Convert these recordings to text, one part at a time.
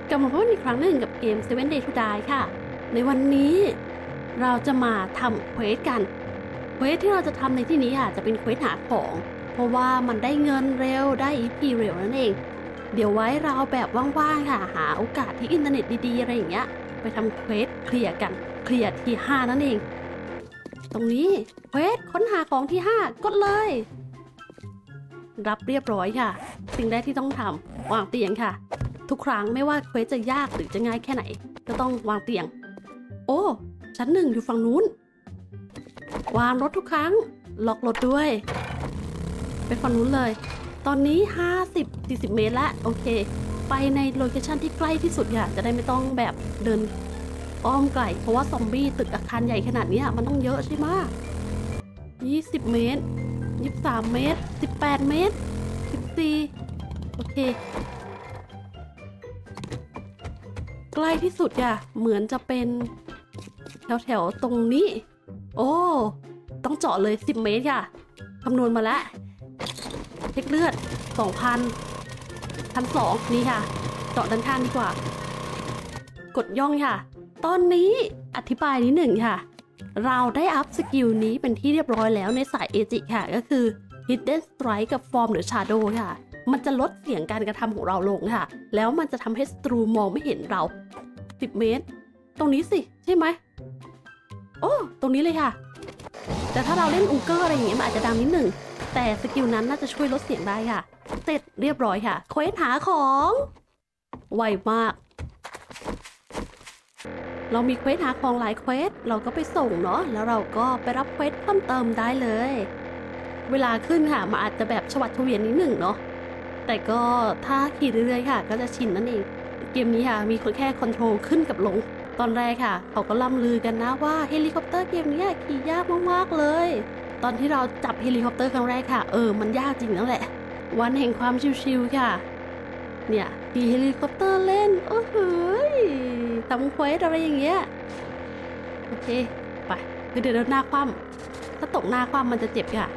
กลับมาพบกันอีกครั้งหนึ่งกับเกม Seven Days to Die ค่ะในวันนี้เราจะมาทำเควสกันเควสที่เราจะทำในที่นี้ค่ะจะเป็นเควสหาของเพราะว่ามันได้เงินเร็วได้ EP เร็วนั่นเองเดี๋ยวไว้เราแบบว่างๆค่ะหาโอกาสที่อินเทอร์เน็ตดีๆอะไรอย่างเงี้ยไปทำเควสเคลียร์กันเคลียร์ที่5นั่นเองตรงนี้เควสค้นหาของที่5กดเลยรับเรียบร้อยค่ะสิ่งแรกที่ต้องทำวางเตียงค่ะทุกครั้งไม่ว่าเควสจะยากหรือจะง่ายแค่ไหนก็ต้องวางเตียงโอ้ชั้น1อยู่ฝั่งนู้นวางรถทุกครั้งล็อกรถด้วยไปฝั่งนู้นเลยตอนนี้50-40 เมตรแล้วโอเคไปในโลเคชั่นที่ใกล้ที่สุดค่ะจะได้ไม่ต้องแบบเดินอ้อมไกลเพราะว่าซอมบี้ตึกอาคารใหญ่ขนาดนี้มันต้องเยอะใช่ไหม20 เมตร23 เมตร18 เมตร14โอเคใกล้ที่สุดค่ะเหมือนจะเป็นแถวตรงนี้โอ้ต้องเจาะเลย10 เมตรค่ะคำนวณมาแล้วเช็คเลือด 2,000 1,200นี่ค่ะเจาะด้านข้างดีกว่ากดย่องค่ะตอนนี้อธิบายนิดหนึ่งค่ะเราได้อัพสกิลนี้เป็นที่เรียบร้อยแล้วในสายเอจิค่ะก็คือ Hidden Strike กับ Form the Shadow ค่ะมันจะลดเสียงการกระทำของเราลงค่ะแล้วมันจะทำให้ศัตรูมองไม่เห็นเรา10 เมตรตรงนี้สิใช่ไหมโอ้ตรงนี้เลยค่ะแต่ถ้าเราเล่นอูเกอร์อะไรอย่างเงี้ยมันอาจจะดังนิดหนึ่งแต่สกิลนั้นน่าจะช่วยลดเสียงได้ค่ะเสร็จเรียบร้อยค่ะเควสหาของไวมากเรามีเควสหาของหลายเควสเราก็ไปส่งเนาะแล้วเราก็ไปรับเควสเพิ่มเติมได้เลยเวลาขึ้นค่ะมันอาจจะแบบชวัดเฉวียนนิดหนึ่งเนาะแต่ก็ถ้าขี่เรื่อยๆค่ะก็จะชินนั่นเองเกมนี้ค่ะมีแค่คอนโทรลขึ้นกับลงตอนแรกค่ะเขาก็ล่ำลือกันนะว่าเฮลิคอปเตอร์เกมนี้ขี่ยากมากๆเลยตอนที่เราจับเฮลิคอปเตอร์ครั้งแรกค่ะมันยากจริงนั่นแหละวันแห่งความชิวๆค่ะเนี่ยขี่เฮลิคอปเตอร์เล่นโอ้โหทำเควสอะไรอย่างเงี้ยโอเคไปคือเดี๋ยวหน้าคว่ำถ้าตกหน้าคว่ำมันจะเจ็บค่ะ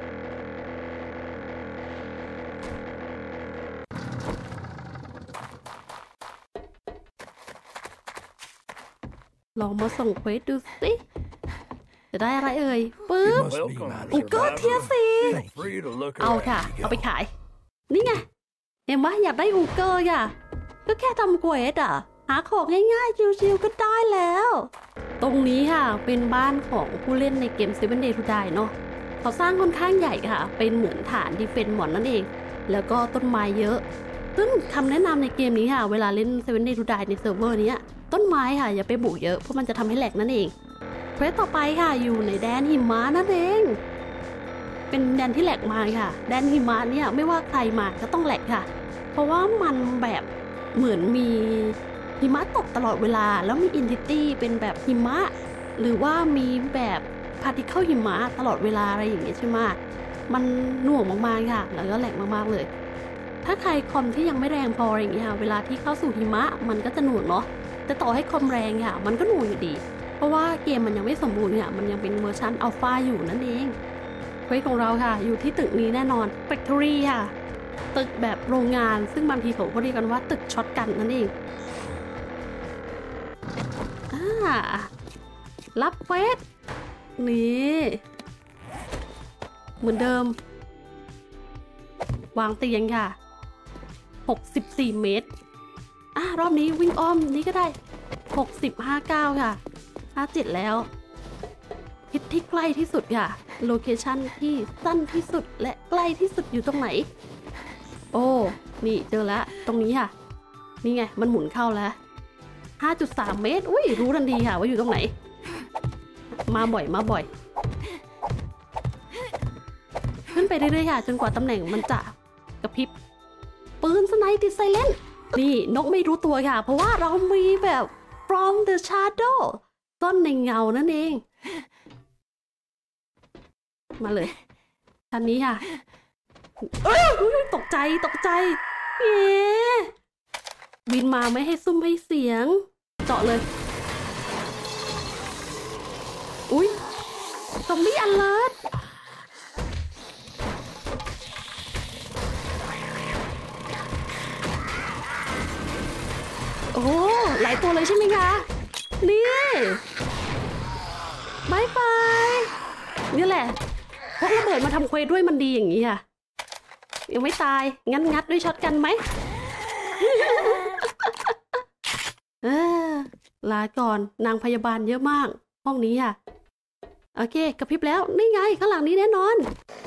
ลองมาส่งเควสดูสิจะได้อะไรเอ่ยปึ๊บอูเกอร์เทียสีเอาค่ะเอาไปขายนี่ไงเห็นไหมอยากได้อูเกอร์อ่ะก็แค่ทำเควสหาของง่ายๆชิวๆก็ได้แล้วตรงนี้ค่ะเป็นบ้านของผู้เล่นในเกม Seven Days to Die เนาะเขาสร้างค่อนข้างใหญ่ค่ะเป็นเหมือนฐานดีเฟนส์หมอนนั่นเองแล้วก็ต้นไม้เยอะซึ่งคำแนะนำในเกมนี้ค่ะเวลาเล่น Seven Days to Die ในเซิร์ฟเวอร์นี้ต้นไม้ค่ะอย่าไปบุกเยอะเพราะมันจะทำให้แหลกนั่นเองเควสต่อไปค่ะอยู่ในแดนหิมะนั่นเองเป็นแดนที่แหลกมาค่ะแดนหิมะเนี่ยไม่ว่าใครมาก็ต้องแหลกค่ะเพราะว่ามันแบบเหมือนมีหิมะตกตลอดเวลาแล้วมีอินทิตี้เป็นแบบหิมะหรือว่ามีแบบพาร์ติเคิลหิมะตลอดเวลาอะไรอย่างเงี้ยใช่ไหมมันหน่วงมากๆค่ะแล้วก็แหลกมากๆเลยถ้าใครคอมที่ยังไม่แรงพออย่างเงี้ยเวลาที่เข้าสู่หิมะมันก็จะหน่วงเนาะแต่ต่อให้คอมแรงค่ะมันก็หน่วงอยู่ดีเพราะว่าเกมมันยังไม่สมบูรณ์ค่ะมันยังเป็นเวอร์ชันอัลฟาอยู่นั่นเองเควสของเราค่ะอยู่ที่ตึกนี้แน่นอนแฟคทอรี่ค่ะตึกแบบโรงงานซึ่งบางทีเขาเรียกกันว่าตึกช็อตกันนั่นเองรับเควสนี่เหมือนเดิมวางเตียงค่ะ64 เมตรรอบนี้วิ่งอ้อมนี้ก็ได้59ค่ะ57แล้วทิศที่ใกล้ที่สุดค่ะโลเคชั่นที่สั้นที่สุดและใกล้ที่สุดอยู่ตรงไหนโอ้นี่เจอแล้วตรงนี้ค่ะนี่ไงมันหมุนเข้าแล้ว5.3 เมตรอุ้ยรู้ทันทีค่ะว่าอยู่ตรงไหนมาบ่อยขึ้นไปเรื่อยๆค่ะจนกว่าตำแหน่งมันจะกระพริบปืนสไนติดไซเลนต์นี่นกไม่รู้ตัวค่ะเพราะว่าเรามีแบบ from the shadow ซ่อนในเงานั่นเองมาเลยชั้นนี้ค่ะตกใจบินมาไม่ให้ซุ่มให้เสียงเจาะเลยอุ้ยซอมบี้อันเลิศ โโอ้หลายตัวเลยใช่ไหมคะนี่บายบายนี่แหละพวกระเบิดมาทำเควสด้วยมันดีอย่างนี้ค่ะยังไม่ตายงั้นงัดด้วยช็อตกันไหม ลาก่อนนางพยาบาลเยอะมากห้องนี้ค่ะโอเคกระพริบแล้วนี่ไงข้างหลังนี้แน่นอน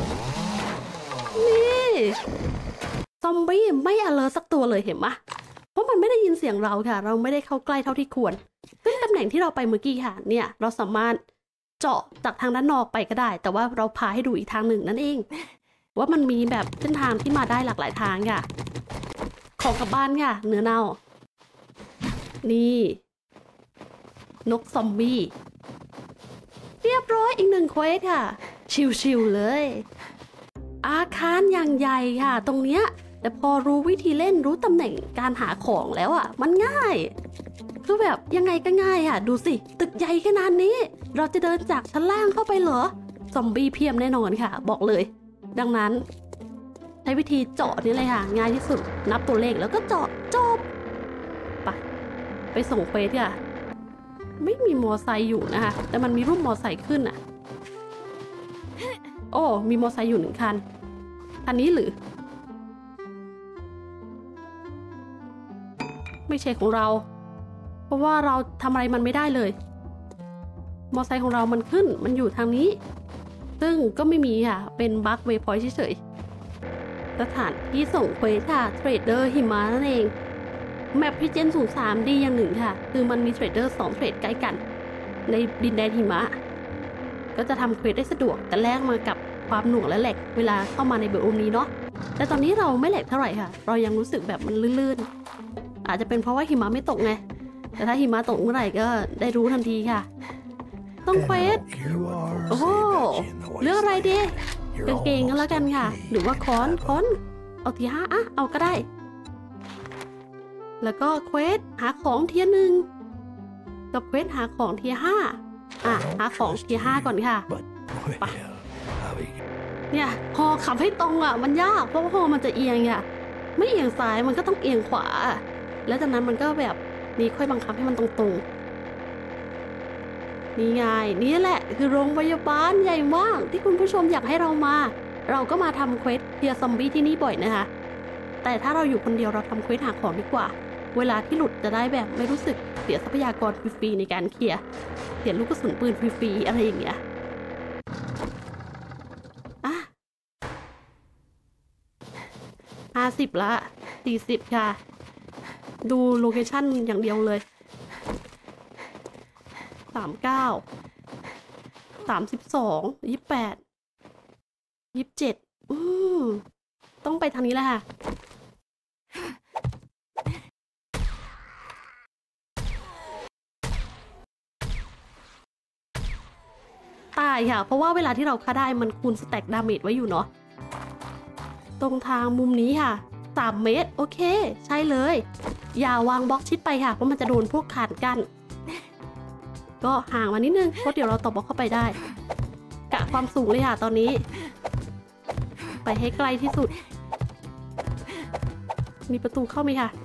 นี่ซอมบี้ไม่alertสักตัวเลยเห็นไหมเพราะมันไม่ได้ยินเสียงเราค่ะเราไม่ได้เข้าใกล้เท่าที่ควรซึ่งตำแหน่งที่เราไปเมื่อกี้ค่ะเนี่ยเราสามารถเจาะจากทางด้านนอกไปก็ได้แต่ว่าเราพาให้ดูอีกทางหนึ่งนั่นเองว่ามันมีแบบเส้นทางที่มาได้หลากหลายทางค่ะของกลับบ้านค่ะเนื้อเน่านี่นกซอมบี้เรียบร้อยอีก1เควสค่ะชิวๆเลยอาคารอย่างใหญ่ค่ะตรงเนี้ยแต่พอรู้วิธีเล่นรู้ตำแหน่งการหาของแล้วอ่ะมันง่ายคือแบบยังไงก็ง่ายอ่ะดูสิตึกใหญ่ขนาดนี้เราจะเดินจากชั้นล่างเข้าไปเหรอซอมบี้เพียบแน่นอนค่ะบอกเลยดังนั้นใช้วิธีเจาะนี่เลยค่ะง่ายที่สุดนับตัวเลขแล้วก็เจาะจบไปส่งเควสค่ะไม่มีมอไซค์อยู่นะคะแต่มันมีรูปมอไซค์ขึ้นอ่ะโอ้มีมอไซค์อยู่1คันคันนี้หรือไม่ใช่ของเราเพราะว่าเราทำอะไรมันไม่ได้เลยมอไซค์ของเรามันขึ้นมันอยู่ทางนี้ซึ่งก็ไม่มีค่ะเป็นบั๊กเวย์พอยต์เฉยๆสถานที่ส่งเควสค่ะเทรดเดอร์หิมะนั่นเองแมปพิเจน03ดีอย่างหนึ่งค่ะคือมันมีเทรดเดอร์2เทรดใกล้กันในดินแดนหิมะก็จะทำเควสได้สะดวกแต่แลกมากับความหน่วงและแหลกเวลาเข้ามาในเบอร์โอมนี้เนาะแต่ตอนนี้เราไม่แหลกเท่าไหร่ค่ะเรายังรู้สึกแบบมันลื่นๆอาจจะเป็นเพราะว่าหิมะไม่ตกไงแต่ถ้าหิมะตกเมื่อไหร่ก็ได้รู้ทันทีค่ะต้องเควสโอ้เลือกอะไรดีกางเกงกันแล้วกันค่ะหรือว่าค้อนเอาที5อ่ะเอาก็ได้แล้วก็เควสหาของเทียร์1กับเควสหาของเทียร์5หาของเทียร์5ก่อนค่ะไปเนี่ยพอขับให้ตรงอ่ะมันยากเพราะว่าพอมันจะเอียงอ่ะไม่เอียงซ้ายมันก็ต้องเอียงขวาแล้วจากนั้นมันก็แบบนี่ค่อยบังคับให้มันตรงๆนี่ไงนี่แหละคือโรงพยาบาลใหญ่มากที่คุณผู้ชมอยากให้เรามาเราก็มาทำเควสเทียร์ซอมบี้ที่นี่บ่อยนะคะแต่ถ้าเราอยู่คนเดียวเราทำเควสหาของดีกว่าเวลาที่หลุดจะได้แบบไม่รู้สึกเสียทรัพยากรฟรีๆในการเคลียร์เสียลูกกระสุนปืนฟรีๆอะไรอย่างเงี้ย50ละ40ค่ะดูโลเคชั่นอย่างเดียวเลย39 32 28 27ต้องไปทางนี้แหละค่ะตายค่ะเพราะว่าเวลาที่เราฆ่าได้มันคูณสแต็กดาเมจไว้อยู่เนาะตรงทางมุมนี้ค่ะ3 เมตรโอเคใช่เลยอย่าวางบล็อกชิดไปค่ะเพราะมันจะโดนพวกขานกั้นก็ห่างมานิดนึงเพราะเดี๋ยวเราต่อบล็อกเข้าไปได้กะความสูงเลยค่ะตอนนี้ไปให้ไกลที่สุดมีประตูเข้าไหมค่ะ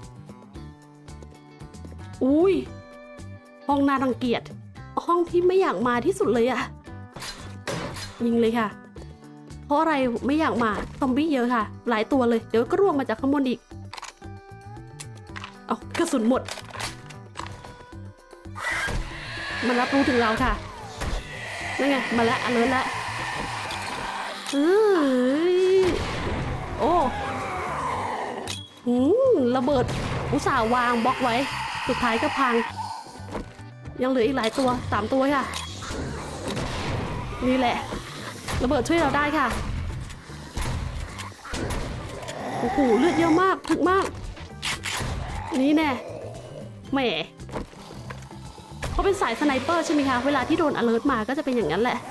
อุ้ยห้องน่ารังเกียจห้องที่ไม่อยากมาที่สุดเลยอะยิงเลยค่ะเพราะอะไรไม่อยากมาซอมบี้เยอะค่ะหลายตัวเลยเดี๋ยวก็ร่วงมาจากข้างบนอีกเอากระสุนหมดมันรับรู้ถึงเราค่ะนั่นไงมาแล้วalertแล้วโอ้ระเบิดอุตส่าห์วางบล็อกไว้สุดท้ายก็พังยังเหลืออีกหลายตัว3ตัวค่ะนี่แหละระเบิดช่วยเราได้ค่ะโอ้โหเลือดเยอะมากถึกมากนี่แน่แหมเขาเป็นสายสไนเปอร์ใช่ไหมคะเวลาที่โดนalertมาก็จะเป็นอย่างนั้นแหละ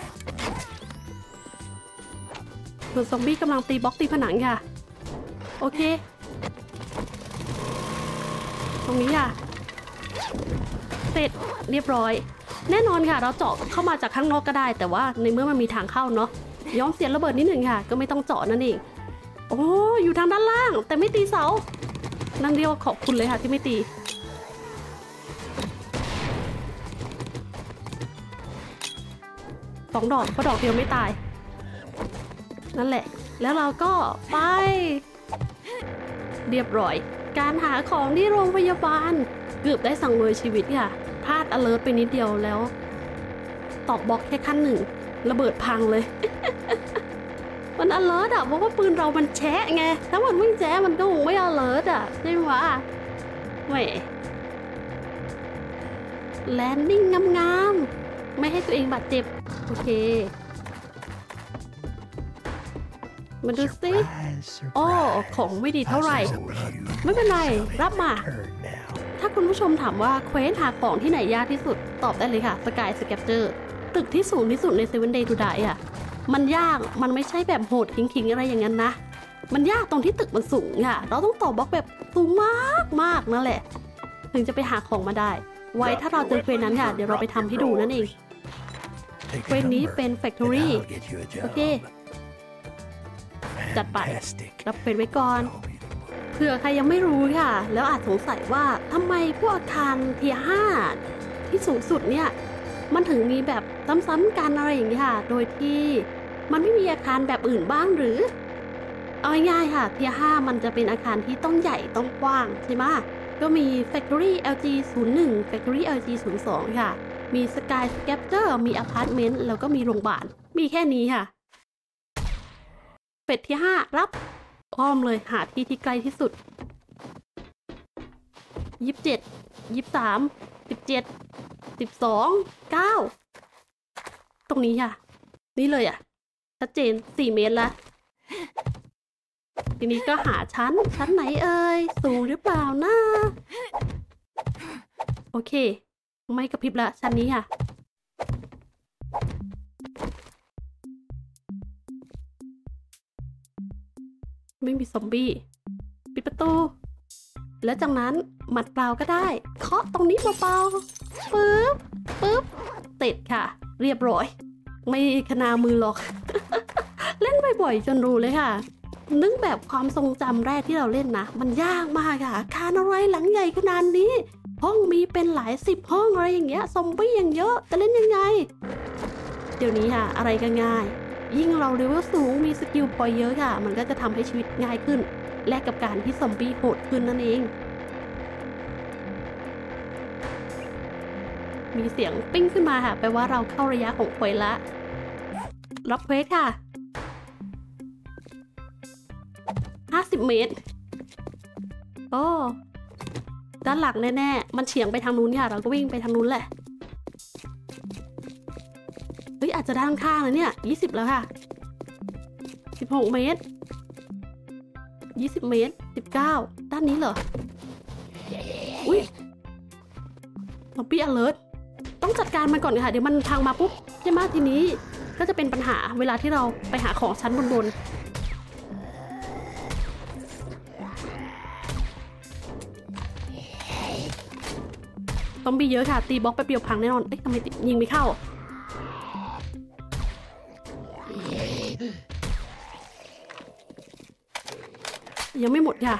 ส่วนซอมบี้กำลังตีบล็อกตีผนังค่ะโอเคตรงนี้ค่ะเสร็จเรียบร้อยแน่นอนค่ะเราเจาะเข้ามาจากข้างนอกก็ได้แต่ว่าในเมื่อมันมีทางเข้าเนาะย้อมเสียงระเบิดนิดหนึ่งค่ะก็ไม่ต้องเจาะนั่นเองโอ้อยู่ทางด้านล่างแต่ไม่ตีเสานั่นเรียกว่าขอบคุณเลยค่ะที่ไม่ตี 2 ดอกเพราะดอกเดียวไม่ตายนั่นแหละแล้วเราก็ไปเรียบร้อยการหาของที่โรงพยาบาลเกือบได้สังเวยชีวิตค่ะพลาด alert ไปนิดเดียวแล้วตอบบล็อกแค่ขั้น 1ระเบิดพังเลย มัน alert อ่ะเพราะว่าปืนเรามันแชะไงถ้ามันวิ่งแชะมันก็คงไม่ alert อ่ะใช่ไหมแหมแลนดิ้งงามๆไม่ให้ตัวเองบาดเจ็บโอเคมาดูสิโอ้ของไม่ดีเท่าไหร่ไม่เป็นไรรับมาถ้าคุณผู้ชมถามว่าเควสหาของที่ไหนยากที่สุดตอบได้เลยค่ะ Sky Scavenger ตึกที่สูงที่สุดใน Seven Days to Die อ่ะมันยากมันไม่ใช่แบบโหดขิงๆอะไรอย่างนั้นนะมันยากตรงที่ตึกมันสูงค่ะเราต้องต่อบล็อกแบบสูงมากนั่นแหละถึงจะไปหาของมาได้ไว้ถ้าเราเจอเควสนั้นค่ะเดี๋ยวเราไปทำให้ดูนั่นเองเควสนี้เป็น Factory โอเคจัดไปรับเควสไว้ก่อนเผื่อใครยังไม่รู้ค่ะแล้วอาจสงสัยว่าทำไมพวกอาคารเทียร์5ที่สูงสุดเนี่ยมันถึงมีแบบซ้ำๆกันอะไรอย่างนี้ค่ะโดยที่มันไม่มีอาคารแบบอื่นบ้างหรือเอาง่ายๆค่ะเทียร์5มันจะเป็นอาคารที่ต้องใหญ่ต้องกว้างใช่ไหมก็มี Factory LG 01 Factory LG 02ค่ะมี Sky Scavenger มีอพาร์ตเมนต์แล้วก็มีโรงพยาบาลมีแค่นี้ค่ะเป็ดที่5รับอ้อมเลยหาที่ใกล้ที่สุด27 23 17 12 9ตรงนี้ค่ะนี่เลยอ่ะชัดเจน4 เมตรแล้วทีนี้ก็หาชั้นไหนเอ่ยสูงหรือเปล่านะโอเคไม่กระพริบละชั้นนี้ค่ะไม่มีซอมบี้ปิดประตูแล้วจากนั้นหมัดเปล่าก็ได้เคาะตรงนี้เบาๆปึ๊บติดค่ะเรียบร้อยไม่ขนามือหรอก เล่นบ่อยๆจนรู้เลยค่ะนึกแบบความทรงจำแรกที่เราเล่นนะมันยากมากค่ะอาคารอะไรหลังใหญ่ขนาดนี้ห้องมีเป็นหลาย10 ห้องอะไรอย่างเงี้ยซอมบี้อย่างเยอะจะเล่นยังไงเดี๋ยวนี้ค่ะอะไรก็ง่ายยิ่งเราเลเวลสูงมีสกิลพอยเยอะค่ะมันก็จะทำให้ชีวิตง่ายขึ้นแลกกับการที่ซอมบี้โหดขึ้นนั่นเองมีเสียงปิ้งขึ้นมาค่ะแปลว่าเราเข้าระยะของเควสละรับเควสค่ะ50 เมตรโอ้ด้านหลังแน่ๆมันเฉียงไปทางนู้นค่ะเราก็วิ่งไปทางนู้นแหละเฮ้ยอาจจะด้านข้างเลยเนี่ย20แล้วค่ะ16 เมตร20 เมตร19ด้านนี้เหรออุ้ยซอมบี้อเลิร์ตต้องจัดการมันก่อนค่ะเดี๋ยวมันทางมาปุ๊บใช่ไหมทีนี้ก็จะเป็นปัญหาเวลาที่เราไปหาของชั้นบนซอมบี้เยอะค่ะตีบล็อกไปเปรียวพังแน่นอนเอ๊ะทำไมยิงไม่เข้ายังไม่หมดค่ะ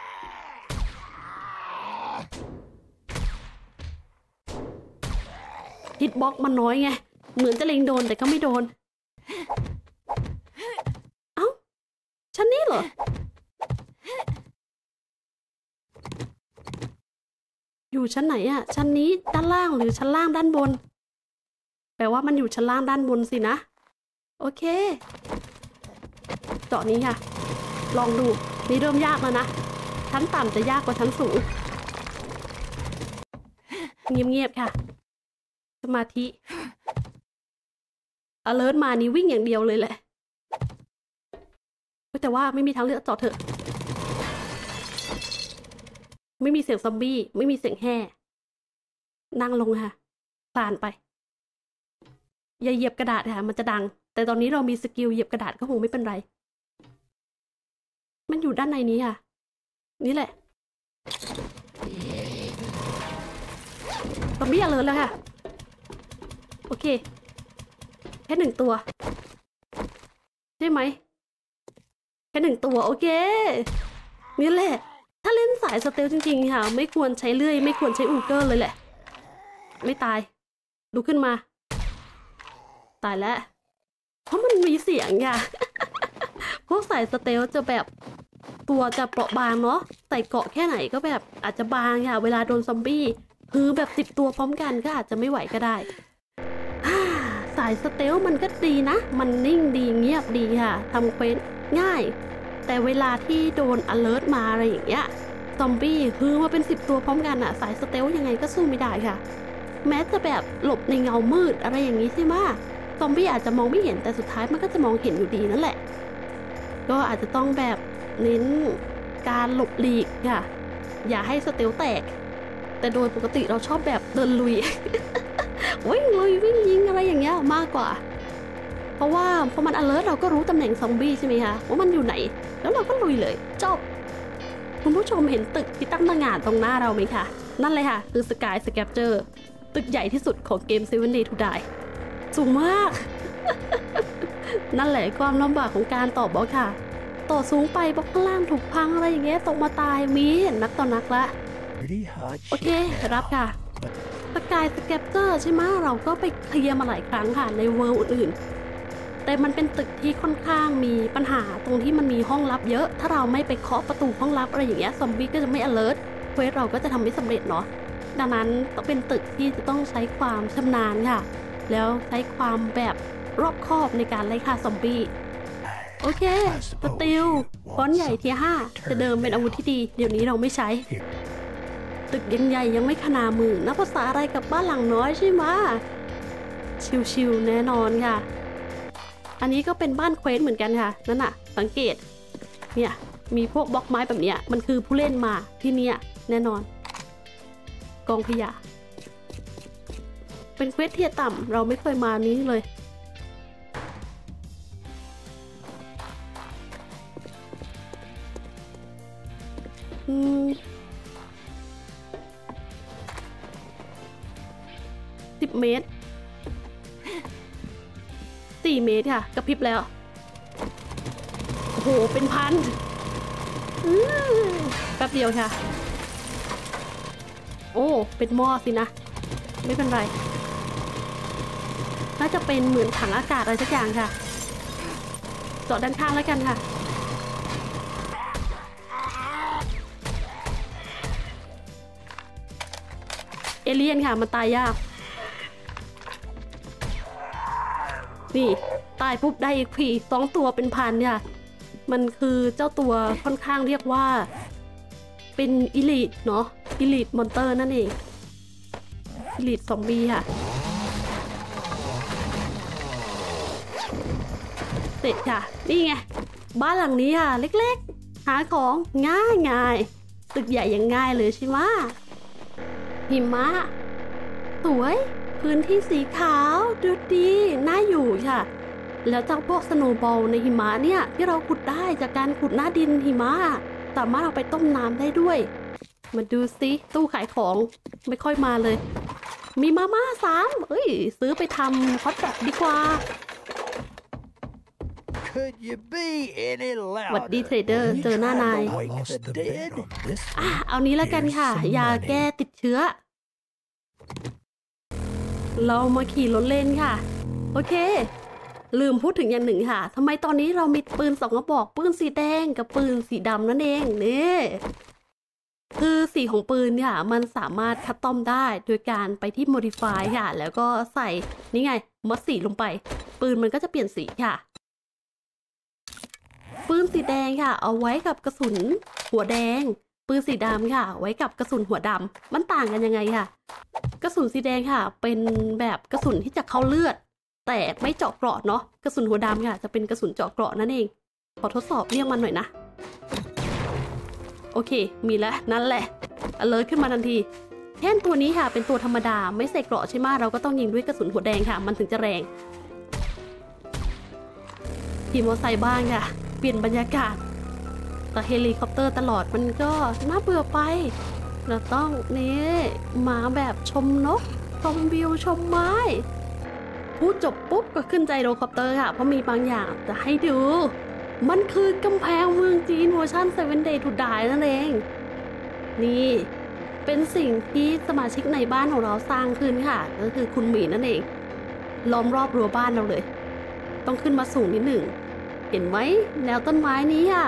ฮิตบ็อกมันน้อยไงเหมือนจะเล็งโดนแต่ก็ไม่โดนเอ้าชั้นนี้เหรออยู่ชั้นไหนอะชั้นนี้ด้านล่างหรือชั้นล่างด้านบนแปลว่ามันอยู่ชั้นล่างด้านบนสินะโอเคเจาะนี้ค่ะลองดูนี่เริ่มยากแล้วนะชั้นต่ำจะยากกว่าชั้นสูงเงียบๆค่ะสมาธิ alert มานี่วิ่งอย่างเดียวเลยแหละแต่ว่าไม่มีทางเลือกจอดเถอะไม่มีเสียงซอมบี้ไม่มีเสียงแห่นั่งลงค่ะคลานไปอย่าเหยียบกระดาษค่ะมันจะดังแต่ตอนนี้เรามีสกิลเหยียบกระดาษก็คงไม่เป็นไรมันอยู่ด้านในนี้ค่ะนี่แหละซอมบี้alertแล้วค่ะโอเคแค่1 ตัวใช่ไหมแค่1 ตัวโอเคนี่แหละถ้าเล่นสายสเตลจริงๆค่ะไม่ควรใช้เลื่อยไม่ควรใช้อูเกอร์เลยแหละไม่ตายลุกขึ้นมาตายแล้วเพราะมันมีเสียงค่ะ พวกสายสเตลจะแบบตัวจะเปราะบางเนาะใส่เกาะแค่ไหนก็แบบอาจจะบางค่ะเวลาโดนซอมบี้คือแบบ10 ตัวพร้อมกันก็อาจจะไม่ไหวก็ได้สายสเตลมันก็ดีนะมันนิ่งดีเงียบดีค่ะทำเควสง่ายแต่เวลาที่โดน alert มาอะไรอย่างเงี้ยซอมบี้คือมาเป็น10 ตัวพร้อมกันอะสายสเตลยังไงก็สู้ไม่ได้ค่ะแม้จะแบบหลบในเงามืดอะไรอย่างนี้ใช่ไหมซอมบี้อาจจะมองไม่เห็นแต่สุดท้ายมันก็จะมองเห็นอยู่ดีนั่นแหละก็อาจจะต้องแบบเน้นการหลบหลีกค่ะอย่าให้สเตลแตกแต่โดยปกติเราชอบแบบเดินลุย วิ่งลุยวิ่งยิงอะไรอย่างเงี้ยมากกว่าเพราะว่าพอมัน alert เราก็รู้ตำแหน่งซอมบี้ใช่ไหมคะว่ามันอยู่ไหนแล้วเราก็ลุยเลยจบคุณผู้ชมเห็นตึกที่ตั้งงานตรงหน้าเราไหมคะนั่นเลยค่ะคือ Sky Scrapture ตึกใหญ่ที่สุดของเกม 7 Days to Die สูงมาก นั่นแหละความลำบากของการต่อบล็อกค่ะต่อสูงไปบล็อกข้างล่างถูกพังอะไรอย่างเงี้ยตกมาตายมีเห็นนักต่อนักละโอเครับค่ะสกายสแคปเตอร์ใช่ไหมเราก็ไปเคลียร์มาหลายครั้งค่ะในเวิลด์อื่นๆแต่มันเป็นตึกที่ค่อนข้างมีปัญหาตรงที่มันมีห้องลับเยอะถ้าเราไม่ไปเคาะประตูห้องลับอะไรอย่างเงี้ยซอมบี้ก็จะไม่ alert เควสเราก็จะทำไม่สำเร็จเนาะดังนั้นต้องเป็นตึกที่จะต้องใช้ความชำนาญค่ะแล้วใช้ความแบบรอบคอบในการไล่ฆ่าซอมบี้โอเคสติลฟอนต์ใหญ่เทียร์ 5จะเดิมเป็นอาวุธที่ดีเดี๋ยวนี้เราไม่ใช้ตึกยังใหญ่ยังไม่ขนามือนับภาษาอะไรกับบ้านหลังน้อยใช่ไหมชิวๆแน่นอนค่ะอันนี้ก็เป็นบ้านเควสเหมือนกันค่ะนั่นน่ะสังเกตเนี่ยมีพวกบล็อกไม้แบบเนี้ยมันคือผู้เล่นมาที่เนี่ยแน่นอนกองขยะเป็นเควสเทียร์ต่ำเราไม่เคยมานี้เลย10 เมตร 4 เมตรค่ะกระพริบแล้วโอ้โหเป็นพันแป๊บเดียวค่ะโอ้เป็นหม้อสินะไม่เป็นไรน่าจะเป็นเหมือนถังอากาศอะไรสักอย่างค่ะจอดด้านข้างแล้วกันค่ะเอเลี่ยนค่ะมันตายยากนี่ตายปุ๊บได้อีกผี2 ตัวเป็นพันเนี่ยมันคือเจ้าตัวค่อนข้างเรียกว่าเป็นอีลิทเนาะอีลิทมอนเตอร์นั่นเองอีลิทซอมบี้ค่ะเสร็จค่ะนี่ไงบ้านหลังนี้ค่ะเล็กๆหาของง่ายตึกใหญ่ยังง่ายเลยใช่ไหมหิมะสวยพื้นที่สีขาวดูดีน่าอยู่ค่ะแล้วเจ้าพวกสโนว์บอลในหิมะเนี่ยที่เราขุดได้จากการขุดหน้าดินหิมะสามารถเอาไปต้มน้ำได้ด้วยมาดูสิตู้ขายของไม่ค่อยมาเลยมีมาม่า3ซื้อไปทำฮอทดอกดีกว่าหวัดดีเทรดเดอร์เจอหน้านายเอานี้แล้วกันค่ะยาแก้ติดเชื้อเรามาขี่รถเล่นค่ะโอเคลืมพูดถึงอย่างหนึ่งค่ะทำไมตอนนี้เรามีปืน2 กระบอกปืนสีแดงกับปืนสีดำนั่นเองนี่คือสีของปืนค่ะมันสามารถคัสตอมได้โดยการไปที่ modify ค่ะแล้วก็ใส่นี่ไงมัดสีลงไปปืนมันก็จะเปลี่ยนสีค่ะปืนสีแดงค่ะเอาไว้กับกระสุนหัวแดงปืนสีดำค่ะไว้กับกระสุนหัวดำมันต่างกันยังไงค่ะกระสุนสีแดงค่ะเป็นแบบกระสุนที่จะเข้าเลือดแต่ไม่เจาะเกราะเนาะกระสุนหัวดำค่ะจะเป็นกระสุนเจาะเกราะนั่นเองขอทดสอบเรียกมันหน่อยนะโอเคมีแล้วนั่นแหละalertขึ้นมาทันทีแท่นตัวนี้ค่ะเป็นตัวธรรมดาไม่ใส่เกราะใช่ไหมเราก็ต้องยิงด้วยกระสุนหัวแดงค่ะมันถึงจะแรงขี่มอเตอร์ไซค์บ้างค่ะเปลี่ยนบรรยากาศแต่เฮลิคอปเตอร์ตลอดมันก็น่าเบื่อไปเราต้องนี่มาแบบชมนกชมวิวชมไม้พูดจบปุ๊บก็ขึ้นใจโรคอปเตอร์ค่ะเพราะมีบางอย่างจะให้ดูมันคือกำแพงเมืองจีนเวอร์ชัน7 Days to Die นั่นเองนี่เป็นสิ่งที่สมาชิกในบ้านของเราสร้างขึ้นค่ะก็คือคุณหมีนั่นเองล้อมรอบรั้วบ้านเราเลยต้องขึ้นมาสูงนิดหนึ่งเห็นไหมแนวต้นไม้นี้ค่ะ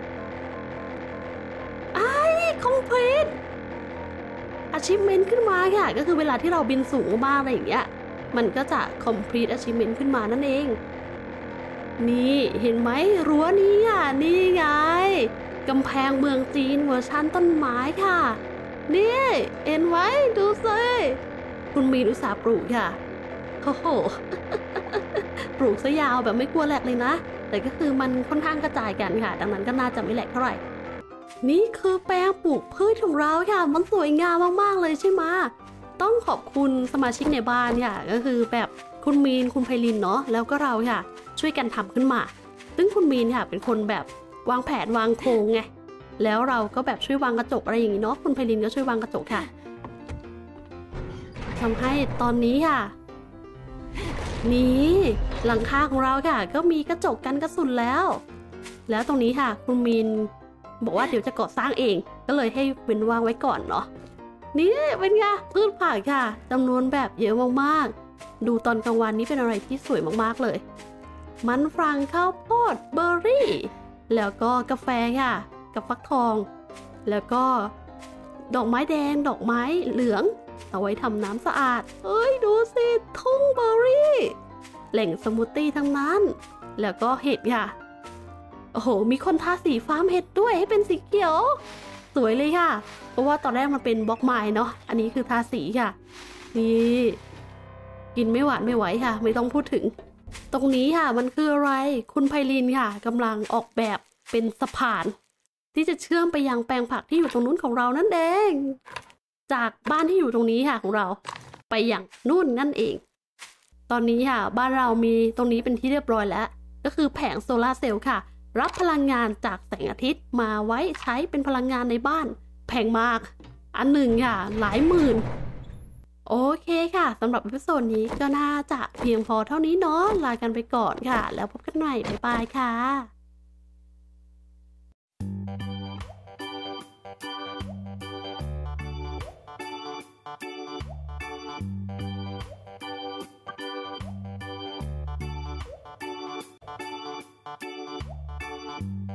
คอมพลีทachievement ขึ้นมาค่ะก็คือเวลาที่เราบินสูงมากอะไรอย่างเงี้ยมันก็จะ complete achievement ขึ้นมานั่นเองนี่เห็นไหมรั้วนี้อ่ะนี่ไงกำแพงเมืองจีนเวอร์ชันต้นไม้ค่ะนี่เห็นไหมดูสิคุณมีอุตสาห์ปลูกค่ะโอ้โห ปลูกซะยาวแบบไม่กลัวแหลกเลยนะแต่ก็คือมันค่อนข้างกระจายกันค่ะดังนั้นก็น่าจะไม่แหลกเท่าไหร่นี่คือแปลงปลูกพืชของเราค่ะมันสวยงามมากๆเลยใช่ไหมต้องขอบคุณสมาชิกในบ้านค่ะก็คือแบบคุณมีนคุณไพลินเนาะแล้วก็เราค่ะช่วยกันทำขึ้นมาซึ่งคุณมีนค่ะเป็นคนแบบวางแผนวางโครงไงแล้วเราก็แบบช่วยวางกระจกอะไรอย่างนี้เนาะคุณไพลินก็ช่วยวางกระจกค่ะทำให้ตอนนี้ค่ะนี่หลังคาของเราค่ะก็มีกระจกกันกระสุนแล้วตรงนี้ค่ะคุณมีนบอกว่าเดี๋ยวจะก่อสร้างเองก็เลยให้เว้นว่างไว้ก่อนเนาะนี่เป็นไงพืชผักค่ะจำนวนแบบเยอะมากๆดูตอนกลางวันนี้เป็นอะไรที่สวยมากๆเลยมันฝรั่งข้าวโพดเบอร์รี่แล้วก็กาแฟค่ะกับฟักทองแล้วก็ดอกไม้แดงดอกไม้เหลืองเอาไว้ทำน้ำสะอาดเอ้ยดูสิทุ่งเบอร์รี่แหล่งสมูทตี้ทั้งนั้นแล้วก็เห็ดค่ะโอ้โหมีคนทาสีฟาร์มเห็ดด้วยให้เป็นสีเขียวสวยเลยค่ะเพราะว่าตอนแรกมันเป็นบล็อกไม้เนาะอันนี้คือทาสีค่ะนี่กินไม่หวานไม่ไหวค่ะไม่ต้องพูดถึงตรงนี้ค่ะมันคืออะไรคุณไพลินค่ะกำลังออกแบบเป็นสะพานที่จะเชื่อมไปยังแปลงผักที่อยู่ตรงนู้นของเรานั่นเองจากบ้านที่อยู่ตรงนี้ค่ะของเราไปอย่างนู่นนั่นเองตอนนี้ค่ะบ้านเรามีตรงนี้เป็นที่เรียบร้อยแล้วก็คือแผงโซลาร์เซลล์ค่ะรับพลังงานจากแสงอาทิตย์มาไว้ใช้เป็นพลังงานในบ้านแพงมากอันหนึ่งค่ะหลายหมื่นโอเคค่ะสำหรับอีพิโซดนี้ก็น่าจะเพียงพอเท่านี้เนาะลากันไปก่อนค่ะแล้วพบกันใหม่บ๊ายบายค่ะ